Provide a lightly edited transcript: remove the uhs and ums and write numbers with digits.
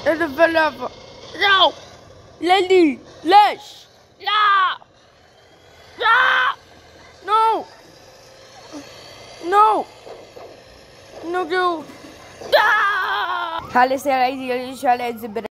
انا في اللعبة. لا ليلي ليش؟ لا لا نو نو نو جو. Alles erreicht, ich alle